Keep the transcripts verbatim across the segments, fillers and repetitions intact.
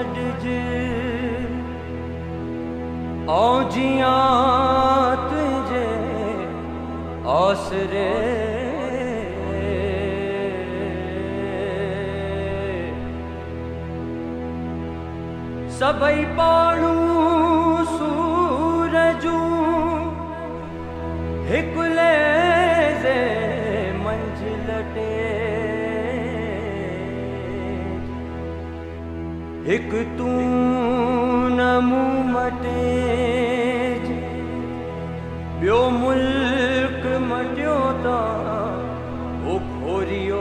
गॾिजे औं जियां तुंहिंजे आसरे सबई पाणू सूरजू हिक लहज़े मंझिलटे हिक तूं न मूं मटे ॿियो मुल्क मटियो ता वो खोरियो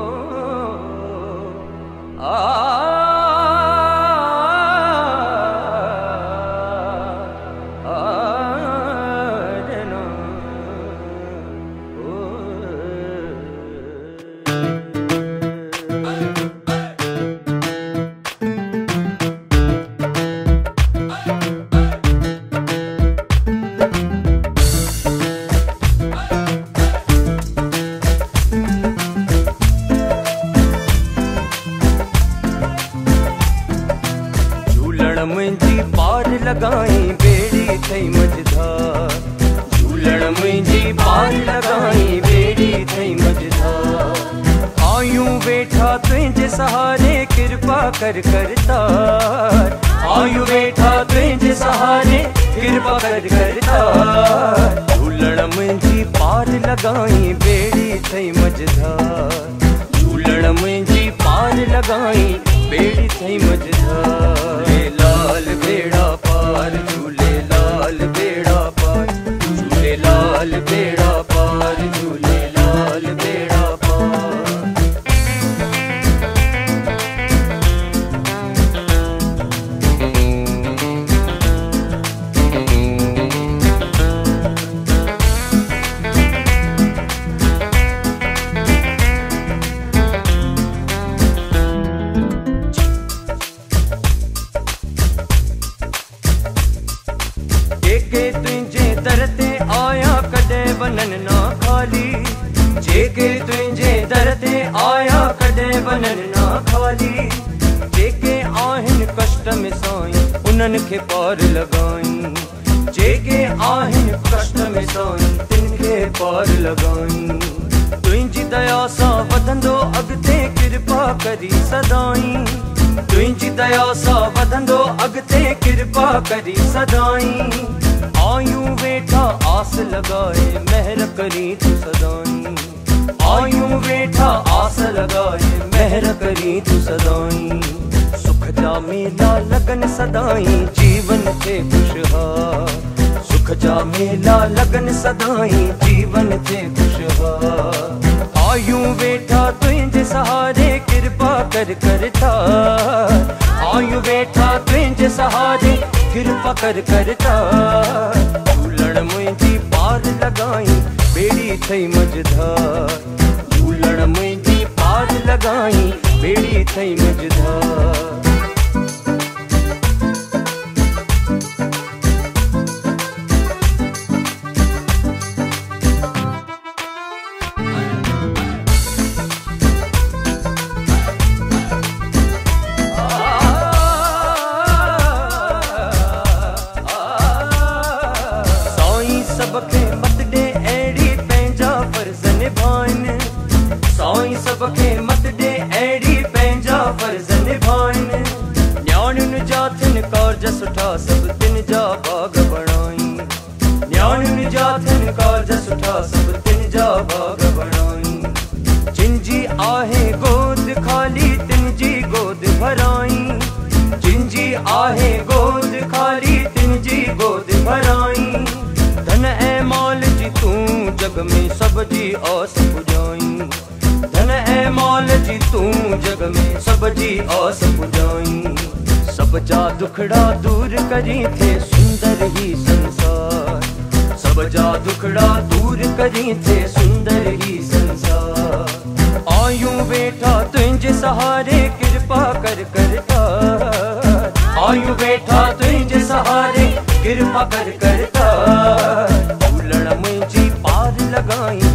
आ मुंहिंजी पार लगाई बेड़ी थई मझधार झूलण मुंहिंजी पार लगाई बेड़ी थई मझधार आयूं वेठा तुंहिंजे सहारे कृपा कर करतार आयूं वेठा तुंहिंजे सहारे कृपा कर करतार झूलण मुंहिंजी पार लगाई बेड़ी थई मझधार झूलण मुंहिंजी पार लगाई बेड़ी थई मझधार लाल बेड़ा पार झूले लाल बेड़ा पार झूले लाल बेड़ा पार झूले लाल बेड़ा पार जेके तुंहिंजे दर ते आया कॾहिं वञनि ना खाली जेके तुंहिंजे दर ते आया कॾहिं वञनि ना खाली जेके आहिनि कष्ट में साईं उन्हनि खे पार लॻाई जेके आहिनि कष्ट में साईं तिन खे पार लॻाई तुंहिंजी दया सां वधंदो अॻिते कृपा करी सदाई तुंहिंजी दया सां वधंदो अॻिते कृपा करी सदाई आयूं वेठा आस लगाए महर करी तू सदाई आयूं वेठा आस लगाए महर करी तू सदाई सुख जा मेला लगन सदाई जीवन थे खुशहाल सुख जा मेला लगन सदाई जीवन थे खुशहाल आयूं वेठा तुंहिंजे सहारे कृपा कर करतार आयूं वेठा तुंहिंजे सहारे कृपा कर करतार झूलण मुंहिंजी पार लगाई बेड़ी थई मझधार झूलण मुंहिंजी पार लगाई बेड़ी थई मझधार सबके मत दे अहिड़ी पंहिंजा फर्ज़ निभाइनि साईं सबके मत दे अहिड़ी पंहिंजा फर्ज़ निभाइनि न्याणियुनि जा थिन कारज सुठा सभु तिन जा बाग बणाई न्याणियुनि जा थिन कारज सुठा सभु तिन जा बाग बणाई जिन जी आहे गोद खाली तिन जी गोद भराई जिन जी आहे गोद खाली तिन जी गोद भराई धन ऐं माल जी तूं जग में सब जी आस पुॼाई धन ऐं माल जी तूं जग में सब जी आस पुॼाई सब जा दुखड़ा दूर करी थे सुंदर ही संसार सब जा दुखड़ा दूर करी थे सुंदर ही संसार आयूं वेठा तुंहिंजे सहारे कृपा कर करतार आयूं वेठा तुंहिंजे सहारे कृपा कर करतार झूलण मुंहिंजी पार लगाई